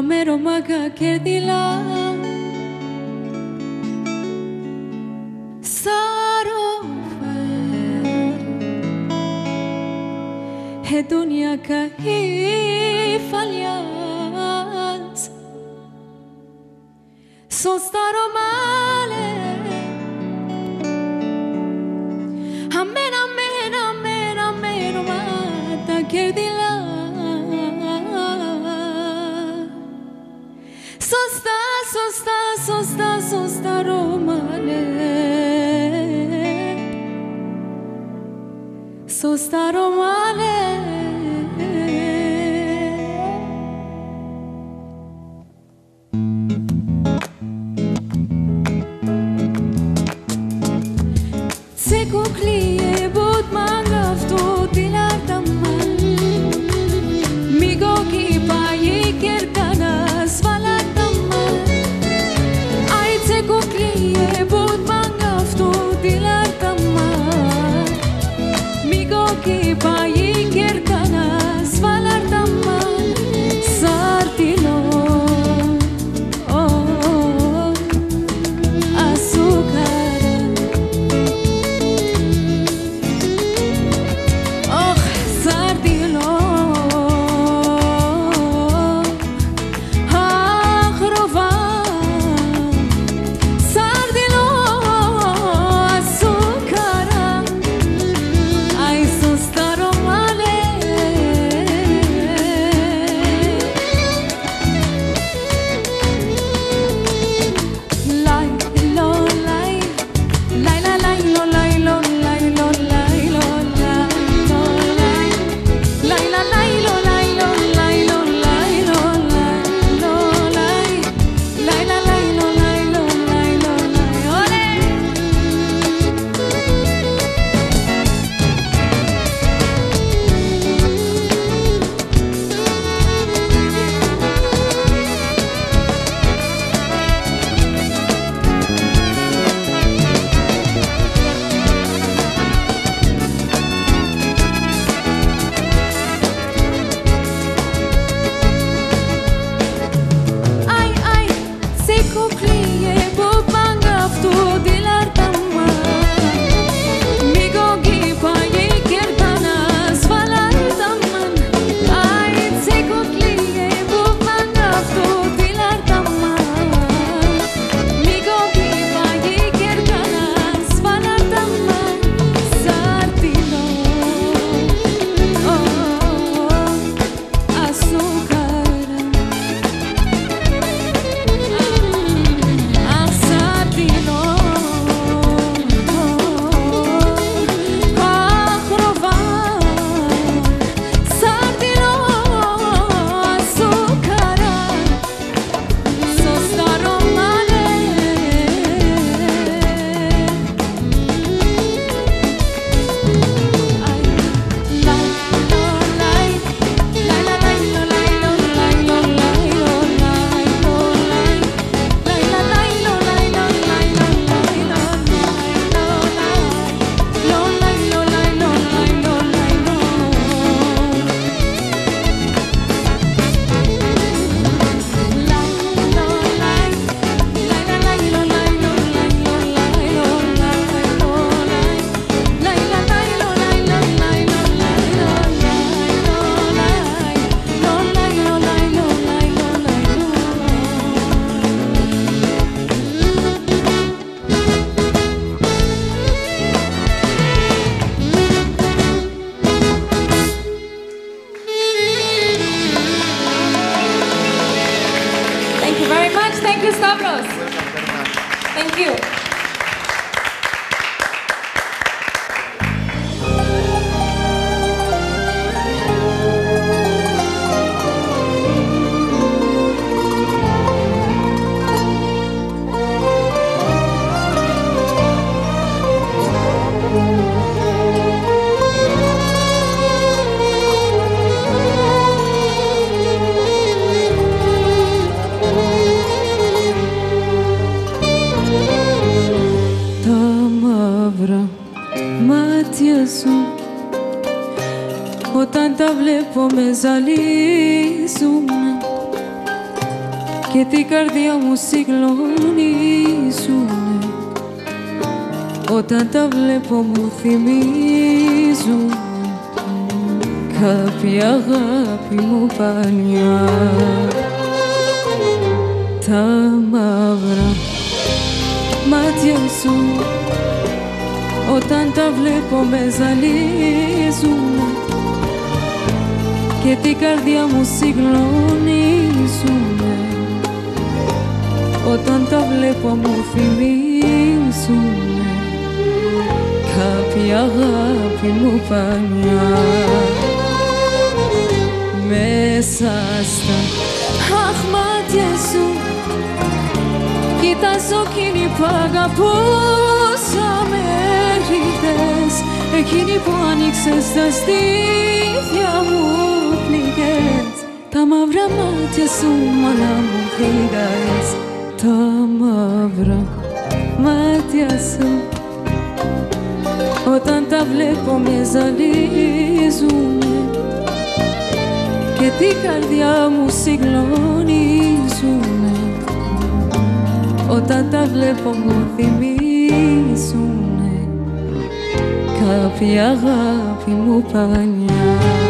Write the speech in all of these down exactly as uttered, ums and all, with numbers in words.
Αμέρωμακα κέρδιλα Σαρόφε Εδουνιακά υφαλιάς Σωσταρομάλε Αμέν, αμέν, αμέν, αμέρωματα κέρδιλα Σωστά, σωστά, σωστά, σωστά ρομάλε Σωστά ρομάλε Σε κουκλίε μπούτ μαγαυτού τη λαρταμά Μίγω κυπάγει κερκάνα σβαλαταμά Άι σε κουκλίε μπούτ μαγαυτού τη λαρταμά Μίγω κυπάγει κερκάνα σβαλαταμά Σαρτιλό Stavros. Thank you. Μάτια σου όταν τα βλέπω με ζαλίζουνε και την καρδιά μου συγκλονίζουνε. Όταν τα βλέπω μου θυμίζουν κάποια αγάπη μου παλιά. Τα μαύρα μάτια σου όταν τα βλέπω με ζαλίζουν και την καρδιά μου συγκλονίζουν. Όταν τα βλέπω μου θυμίζουν κάποια αγάπη μου παλιά. Μέσα στα αχ μάτια σου κοιτάζω εκείνη που αγαπούσα με ρίχτες, εκείνη που άνοιξες τα στήθια μου πληγές. Τα μαύρα μάτια σου μάνα μου φύγες, τα μαύρα μάτια σου όταν τα βλέπω με ζαλίζουνε και την καρδιά μου συγκλονίζουνε. Όταν τα βλέπω μου θυμίζουνε κάποια αγάπη μου παλιά.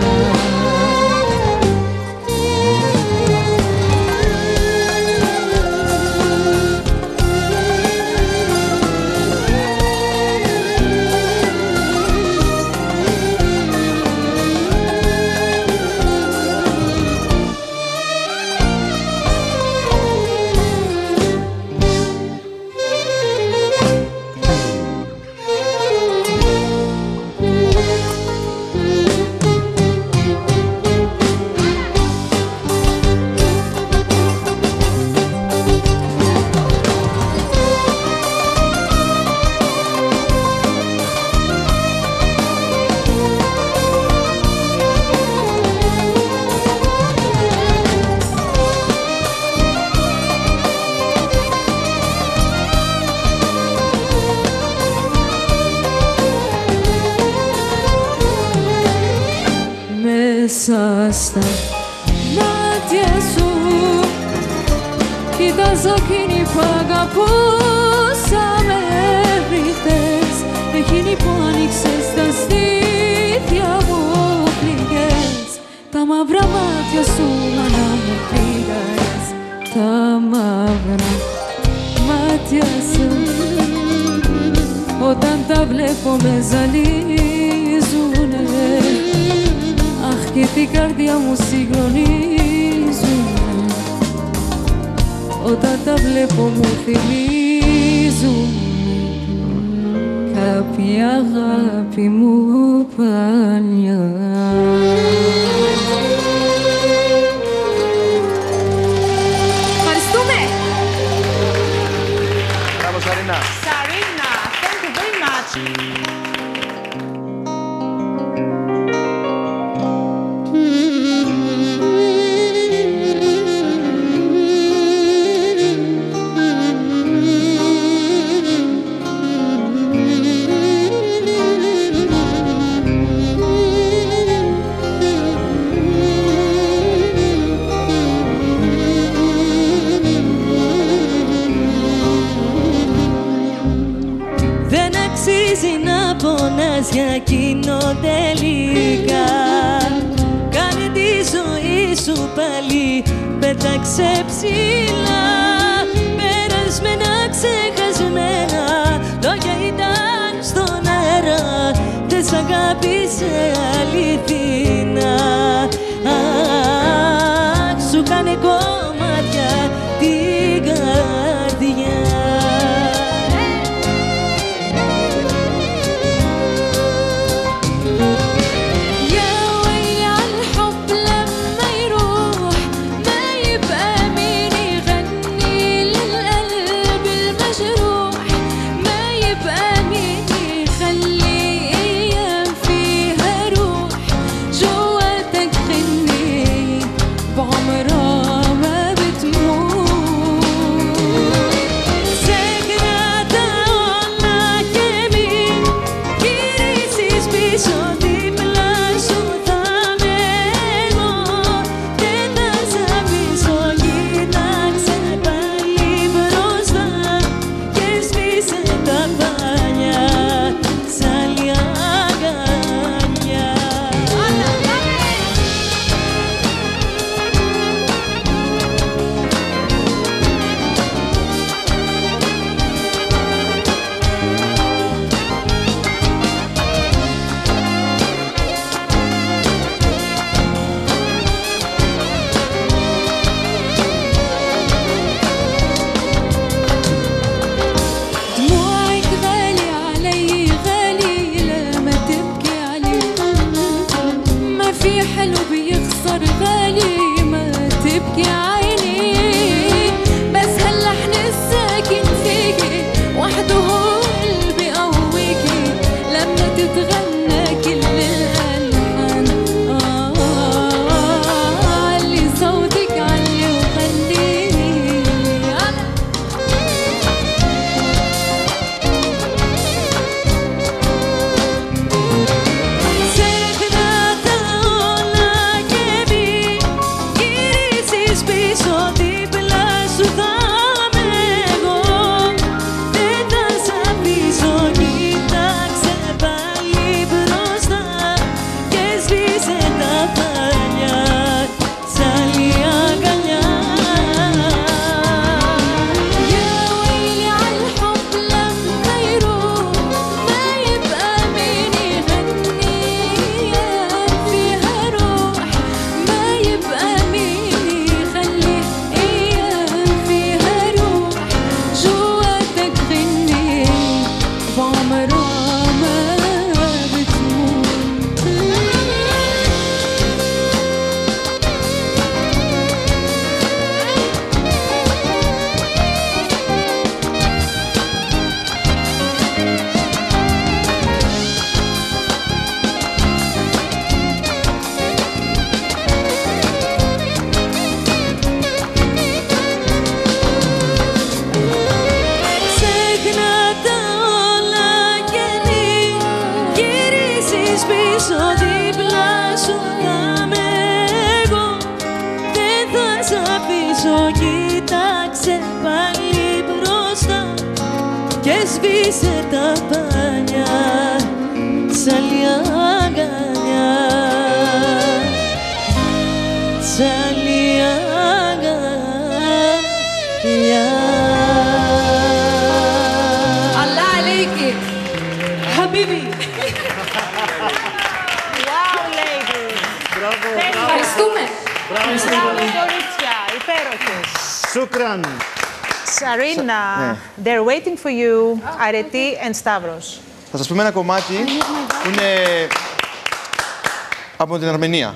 Μέσα στα μάτια σου κοιτάζω εκείνη που αγαπούσα με ρίχτες, εκείνη που άνοιξες τα στήθια μου πληγές. Τα μαύρα μάτια σου μάνα μου φύγες, τα μαύρα μάτια σου όταν τα βλέπω με ζαλίζουνε. Αχ, και την καρδιά μου συγκλονίζουν όταν τα βλέπω μου θυμίζουν κάποια αγάπη μου παλιά. Ευχαριστούμε! Μπράβο Σαρίνα! Σαρίνα, thank you very much! Να πονάς για εκείνο τελικά. Κάνε τη ζωή σου πάλι, πέταξε ψηλά. Περασμένα, ξεχασμένα λόγια ήταν στον αέρα. Δεν σ' αγάπησε αληθινά. Αχ, σου κάνε κομμάτια την καρδιά. جو είσαι τα παλιά σ' άλλη αγκαλιά, σ' άλλη αγκαλιά. Allah عليكي حبيبي. Wow, ladies. Ευχαριστούμε. Μπράβο, κορίτσια, υπέροχες. Σούκραν. Σαρίνα, they're waiting for you, Αρετή and Stavros. Θα σας πούμε ένα κομμάτι που είναι από την Αρμενία.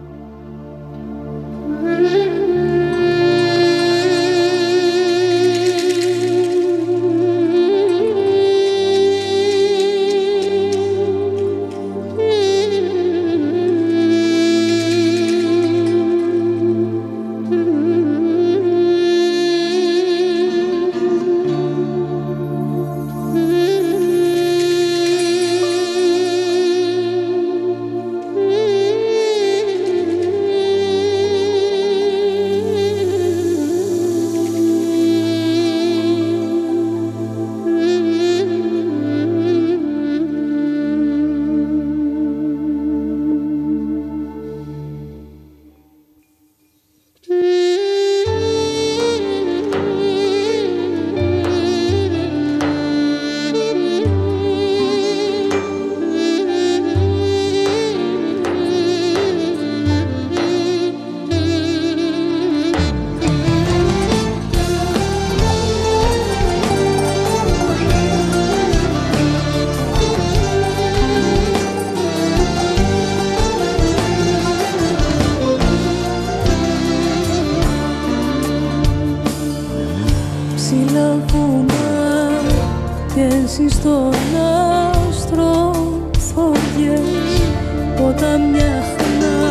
Στον άστρο θωριές όταν μοιάχνα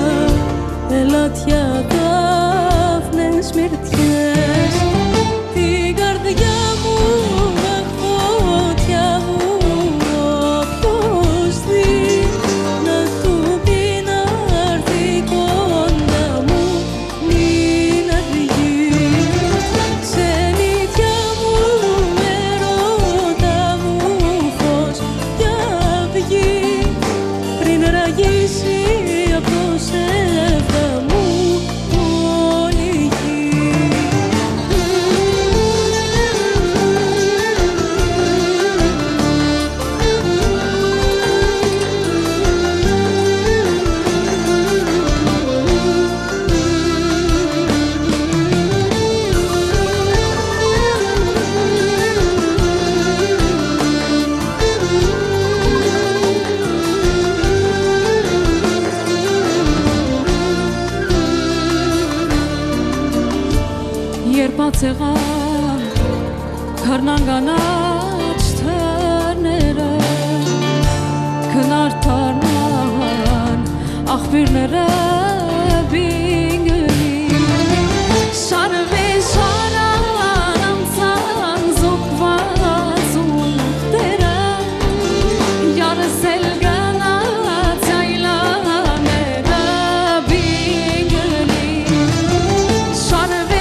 ελάτια δάφνες μυρτιές. Την καρδιά μου με φωτιά μου όποιος δει να του πει να έρθει κοντά μου μην αργεί. Ξενιτιά μου ερώτα μου φως κι αυγή πριν ραγίσει από το σεύτα μου όλη η γη. Երբաց եղան քարնան կանաչ թերները, քնար դառնան աղբյուրները բինգնի, շարվի շարան անցան զուգված ուղտերը, յարսել գնաց այլաները բինգնի, շարվի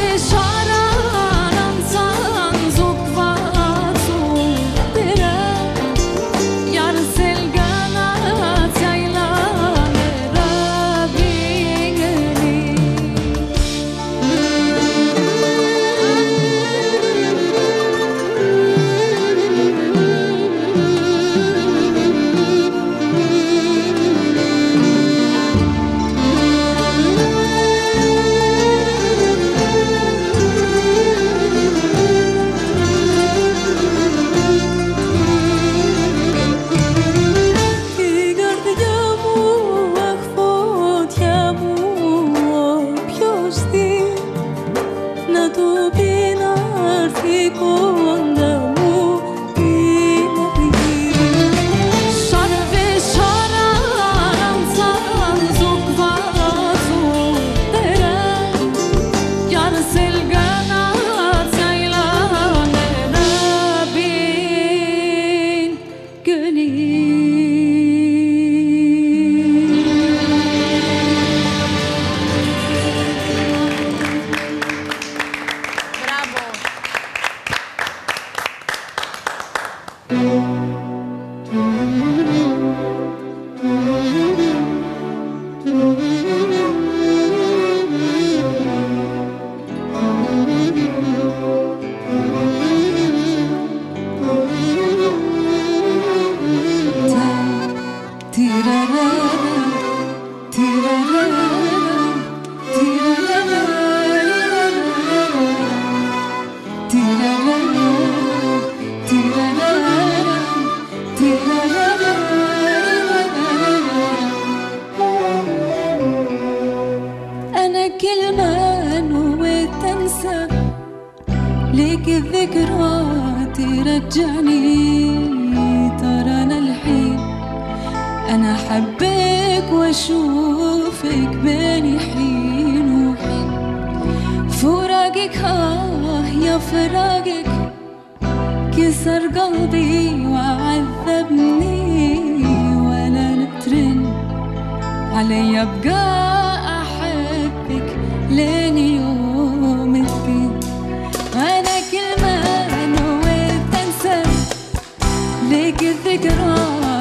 كلمة نويت تنسى ليك الذكرى ترجعني. ترانا الحين أنا حبك وأشوفك بين حين وحين. فراقك آه يا فراقك كسر قلبي وعذبني، ولا نترن علي أبقى أحبك لين يوم الدين. أنا كل ما نويت تنسى ليك الذكرى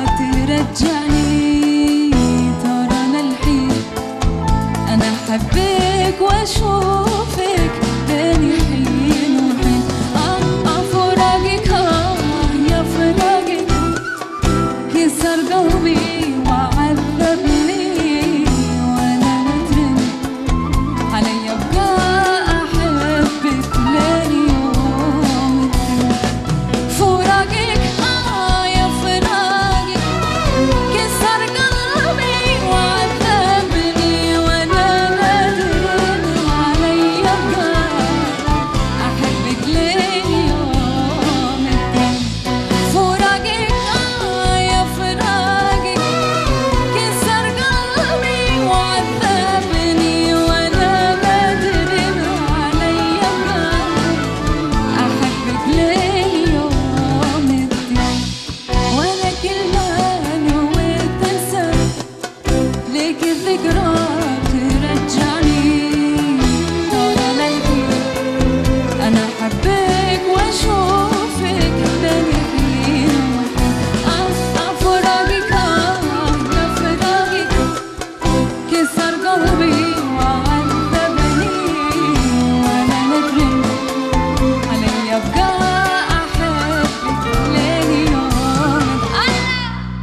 ترجعني. ترانا الحين أنا أحبك وأشوفك بين حين وحين. آه آه فراقك آه يا فراقك كسر قلبي وعذبني، ولا ندري علي أبقى أحبك لين يوم الدين. فراقك آه يا فراقك كسر قلبي وعذبني، ولا ندري علي أبقى أحبك لين يوم الدين. فراقك آه يا فراقك كسر قلبي وعذبني، ولا ندري علي أبقى أحبك لين يوم الدين. وأنا كل ما نويت تنسى ليك الذكرى ترجعني. ترانا الحين أنا أحبك وأشوفك بين حين وحين. آه آه فراقك آه يا فراقك كسر قلبي وعذبني، ولا ندري علي أبقى أحبك لين يوم الدين.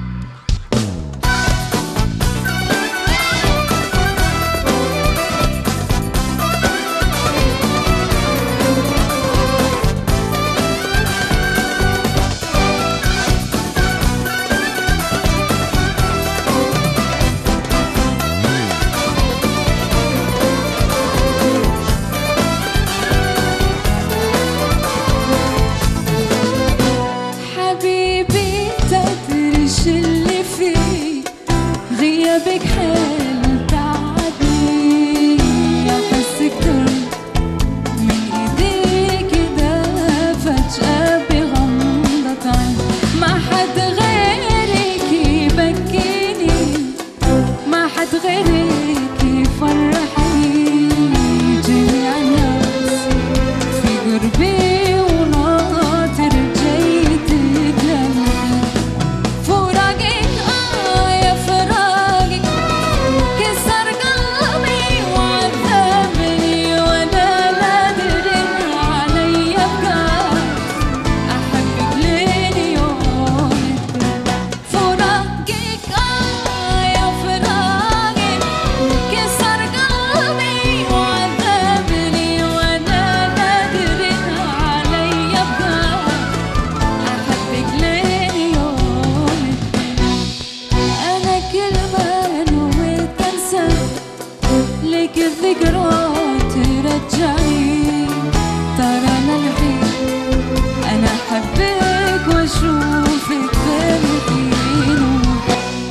حبيبي تدري شو اللي فيه، غيابك حيل تعبني. أحسك ترد من ايديك كده فجأة بغمضة عين. ما حد غيرك يبكيني، ما حد غيرك يفرحني. جميع الناس في قربي وناطر جاي تتلمح. فراقك آه يا فراقك كسر قلبي وعذبني، ولا ندري علي أبقى أحبك لين يوم الدين. فراقك آه يا فراقك كسر قلبي وعذبني، ولا ندري علي أبقى أحبك لين يوم الدين. أنا كل ما نويت تنسى ليك الذكرى ترجعني. ترانا الحين أنا أحبك وأشوفك بين حين وحين.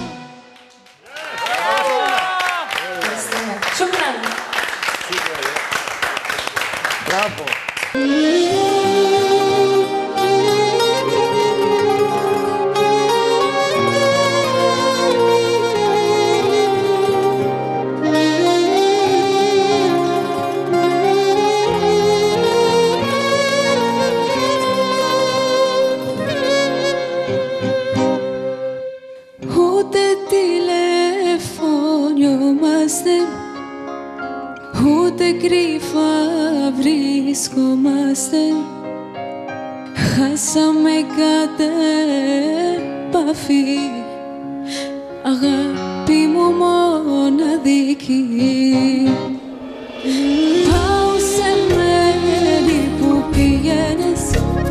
شكرا. Μπράβο. Ούτε τηλεφωνιόμαστε, ούτε κρύφα βρισκόμαστε. Χάσαμε κάθε επαφή, αγάπη μου μοναδική. Πάω σε μέρη που πήγαινες,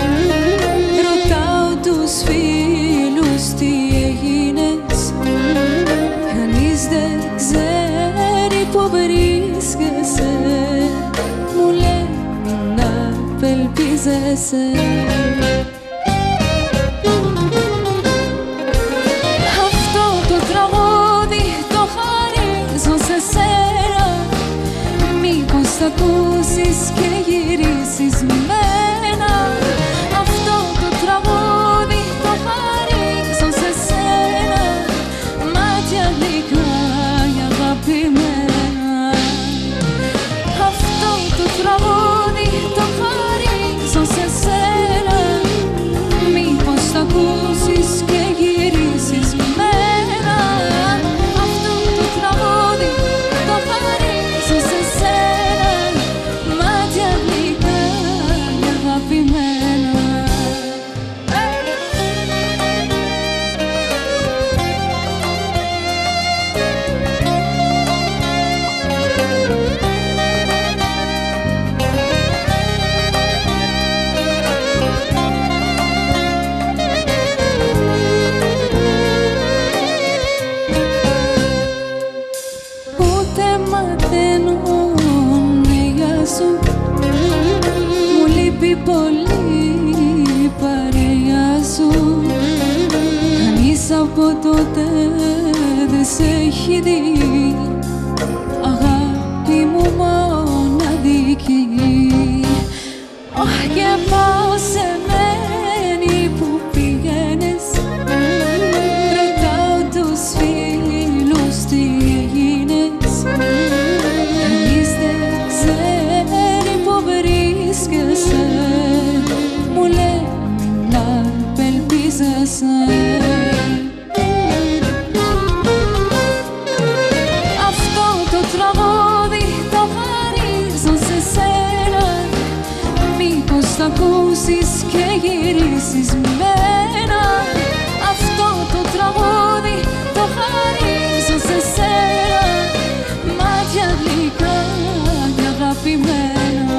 ρωτάω τους φίλους τι έγινες. Κανείς δεν ξέρει που βρίσκεσαι. απελπίζεσαι. Αυτό το τραγούδι το χαρίζω σε σένα. Μήπως θα ακούσεις και γυρίσεις με μένα. Αυτό το τραγούδι το χαρίζω σε σένα. Μάτια γλυκά για αγαπημένα. Αυτό το τραγούδι το χαρίζω σε σένα. Μήπως θα ακούσεις και γυρίσεις με μένα. Αυτό το τραγούδι το χαρίζω σε σένα. Μάτια γλυκά για αγαπημένα. Ούτε μαθαίνω για σου. Μου λείπει πολύ η παρέα σου. Κανείς από τότε δεν σε έχει δει. Αγάπη μου μοναδική. Αχ, και πάω σε μένη που πηγαίνεις. Ρωτάω τους φίλους τι έγινες. Κανείς δεν ξέρει που βρίσκεσαι. Μου λένε να απελπίζεσαι. Αυτό το τραγούδι το χαρίζω σε σένα. Μήπως θα ακούσεις και γυρίσεις με μένα. Αυτό το τραγούδι το χαρίζω σε σένα. Μάτια γλυκά και αγαπημένα.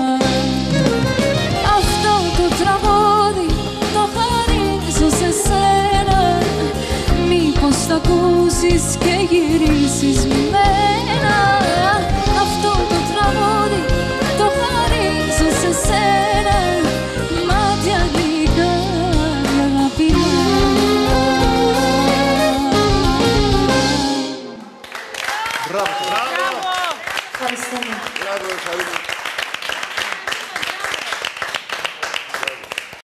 Αυτό το τραγούδι το χαρίζω σε σένα. Μήπως θα ακούσεις και γυρίσεις με μένα. Αυτό το τραγούδι το χαρίζω σε σένα. Μάτια γλυκά και αγαπημένα. Μπράβο. Μπράβο. Μπράβο, Χαρούλη.